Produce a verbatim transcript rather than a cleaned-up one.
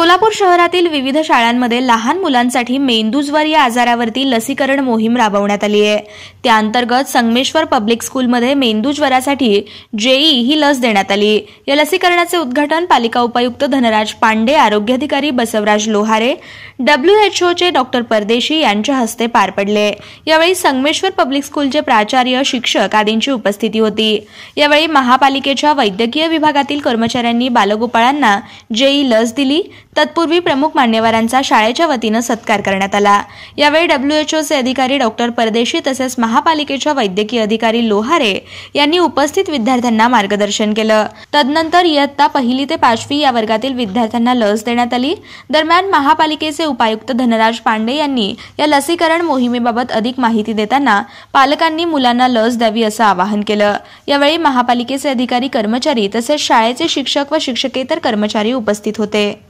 सोलापूर शहरातील विविध शाळांमध्ये लहान मुलांसाठी मेंदूज्वर या आजारावरती लसीकरण मोहीम राबवण्यात आली आहे। त्या अंतर्गत संगमेश्वर पब्लिक स्कूलमध्ये मेंदूज्वरासाठी जेई ही लस देण्यात आली। या लसीकरणाचे उद्घाटन पालिका उपायुक्त धनराज पांडे, आरोग्य अधिकारी बसवराज लोहारे, डब्ल्यूएचओ चे डॉक्टर परदेशी यांच्या हस्ते पार पडले। यावेळी संगमेश्वर पब्लिक स्कूलचे प्राचार्य, शिक्षक आदींची उपस्थिती होती। यावेळी महापालिकेच्या वैद्यकीय विभागातील कर्मचाऱ्यांनी बालगोपाळांना जेई लस दिली। तत्पूर्वी प्रमुख मान्यवरांचा शाळेच्या वतीने सत्कार करण्यात आला। यावेळी डब्ल्यूएचओ चे अधिकारी डॉक्टर परदेशी तसेच महापालिकेच्या वैद्यकीय अधिकारी लोहारे यांनी उपस्थित विद्यार्थ्यांना मार्गदर्शन केलं। तदनंतर इयत्ता पहिली ते पाचवी या वर्गातील विद्यार्थ्यांना लस देण्यात आली। दरम्यान महापालिकेचे उपायुक्त धनराज पांडे यांनी या लसीकरण मोहिमेबाबत अधिक माहिती देताना पालकांनी मुलांना लस द्यावी असं आवाहन केलं। यावेळी महापालिकेचे अधिकारी, कर्मचारी तसेच शाळेचे शिक्षक व शिक्षकेतर कर्मचारी उपस्थित होते।